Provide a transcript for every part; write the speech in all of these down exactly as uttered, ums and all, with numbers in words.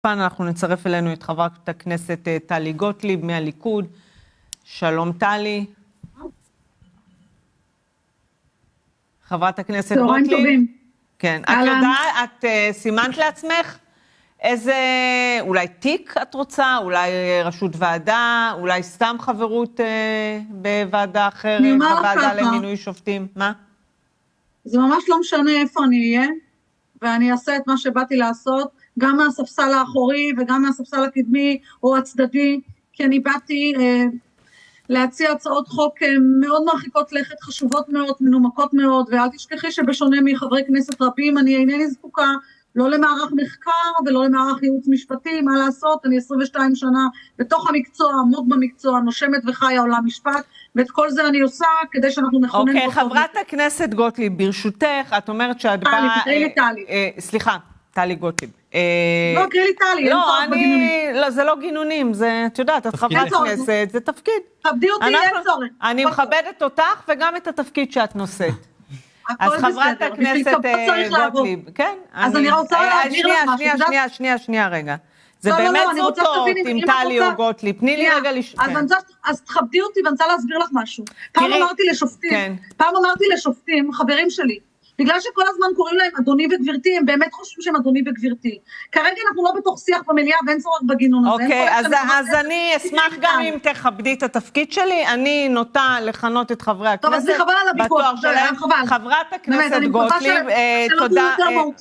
אנחנו נצרף אלינו את חברת הכנסת טלי גוטליב מהליכוד. שלום טלי. חברת הכנסת גוטליב. צהריים טובים. כן, את יודעת, את uh, סימנת לעצמך איזה, אולי תיק את רוצה, אולי ראשות ועדה, אולי סתם חברות uh, בוועדה אחרת, בוועדה למינוי שופטים, מה? זה ממש לא משנה איפה אני אהיה, ואני אעשה את מה שבאתי לעשות, גם מהספסל האחורי וגם מהספסל הקדמי או הצדדי, כי אני באתי אה, להציע הצעות חוק אה, מאוד מרחיקות לכת, חשובות מאוד, מנומקות מאוד, ואל תשכחי שבשונה מחברי כנסת רבים, אני אינני זקוקה לא למערך מחקר ולא למערך ייעוץ משפטי, מה לעשות, אני עשרים ושתיים שנה בתוך המקצוע, עמוק במקצוע, נושמת וחיה עולם משפט, ואת כל זה אני עושה כדי שאנחנו נכונן... אוקיי, חברת הכנסת גוטליב, ברשותך, את אומרת שאת באה... טלי, תקראי לי טלי. סליחה, טלי גוטליב. לא, קראי לי טלי, אין צורך בגינונים. לא, זה לא גינונים, זה, את יודעת, את חברת כנסת, זה תפקיד. כבדי אותי, אין צורך. אני מכבדת אותך וגם את התפקיד שאת נושאת. אז חברת הכנסת גוטליב, כן. אז אני רוצה להעביר לך משהו. שנייה, שנייה, שנייה, שנייה, רגע. זה באמת זוטות עם טלי או גוטליב. תני לי רגע לשמוע. אז תכבדי אותי ואני רוצה להסביר לך משהו. פעם אמרתי לשופטים, פעם אמרתי לשופטים, חברים שלי, בגלל שכל הזמן קוראים להם אדוני וגברתי, הם באמת חושבים שהם אדוני וגברתי. כרגע אנחנו לא בתוך שיח במליאה ואין צורך בגינון הזה. אוקיי, אז אני אשמח גם אם תכבדי את התפקיד שלי, אני נוטה לכנות את חברי הכנסת. טוב, אז זה חבל על הוויכוח, חבל. חברת הכנסת גוטליב, תודה.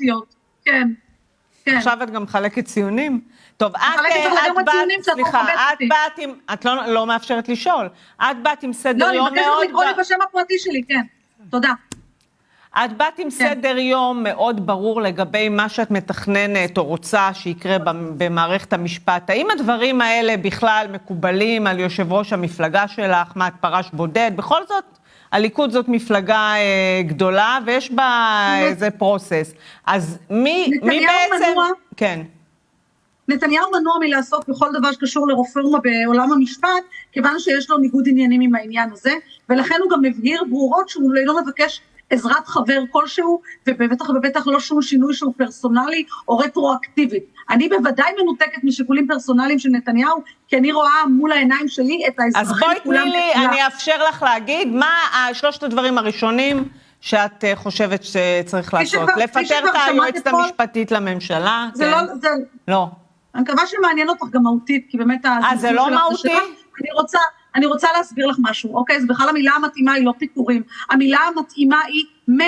כן, כן. עכשיו את גם מחלקת ציונים? טוב, את באת, סליחה, את באת עם, את לא מאפשרת לשאול, את באת עם סדר יום מאוד... לא, אני מבקשת לקרוא לי בשם הפרטי שלי, כן. תודה. את באת עם סדר יום מאוד ברור לגבי מה שאת מתכננת או רוצה שיקרה במערכת המשפט. האם הדברים האלה בכלל מקובלים על יושב ראש המפלגה שלך, מה את פרש בודד? בכל זאת, הליכוד זאת מפלגה אה, גדולה ויש בה איזה פרוסס. אז מי, מי בעצם... מנוע, כן. נתניהו מנוע מלעסוק בכל דבר שקשור לרפורמה בעולם המשפט, כיוון שיש לו ניגוד עניינים עם העניין הזה, ולכן הוא גם מבהיר ברורות שהוא לא מבקש עזרת חבר כלשהו, ובטח ובטח לא שום שינוי שהוא פרסונלי או רטרואקטיבי. אני בוודאי מנותקת משיקולים פרסונליים של נתניהו, כי אני רואה מול העיניים שלי את האזרחים. אז בואי תני לי, אני אאפשר לך להגיד, מה שלושת הדברים הראשונים שאת חושבת שצריך לעשות? לפטר את היועצת המשפטית לממשלה? זה לא, זה... לא. אני מקווה שמעניין אותך גם מהותית, כי באמת... אה, זה לא מהותי? אני רוצה... אני רוצה להסביר לך משהו, אוקיי? אז בכלל המילה המתאימה היא לא פיטורים, המילה המתאימה היא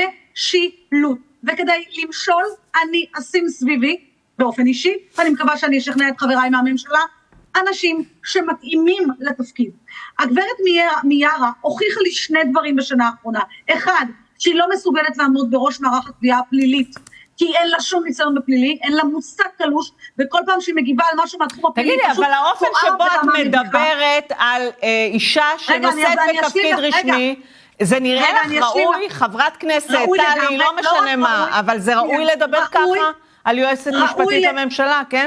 משילות, וכדי למשול אני אשים סביבי, באופן אישי, ואני מקווה שאני אשכנע את חבריי מהממשלה, אנשים שמתאימים לתפקיד. הגברת מיארה הוכיחה לי שני דברים בשנה האחרונה, אחד, שהיא לא מסוגלת לעמוד בראש מערך התביעה הפלילית, כי אין לה שום ניסיון בפלילי, אין לה מושג קלוש, וכל פעם שהיא מגיבה על משהו מהתחום הפלילי... תגידי, אבל האופן שבו את מדברת על אישה שנושאת בתפקיד רשמי, זה נראה לך ראוי, חברת כנסת, טלי, לא משנה מה, אבל זה ראוי לדבר ככה על יועצת משפטית לממשלה, כן?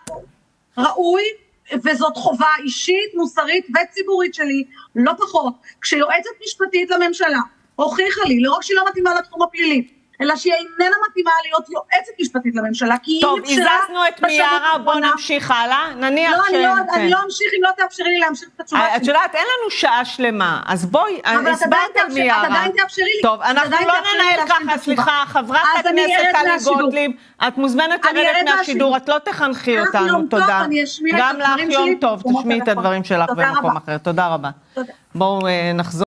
ראוי, וזאת חובה אישית, מוסרית וציבורית שלי, לא פחות. כשיועצת משפטית לממשלה הוכיחה לי, לא רק שהיא לא מתאימה לתחום הפלילי, אלא שהיא איננה מתאימה להיות יועצת משפטית לממשלה, כי היא טוב, הזזנו את מיארה, בוא נמשיך הלאה, נניח ש... לא, אני לא אמשיך אם לא תאפשרי לי להמשיך את התשובה שלי. את יודעת, אין לנו שעה שלמה, אז בואי, הסברת על מיארה. את עדיין תאפשרי לי. טוב, אנחנו לא ננהל ככה, סליחה, חברת הכנסת טלי גוטליב, את מוזמנת לרדת מהשידור, את לא תחנכי אותנו, תודה. גם לך יום טוב, תשמיעי את הדברים שלך במקום אחר, תודה רבה. בואו נחזור.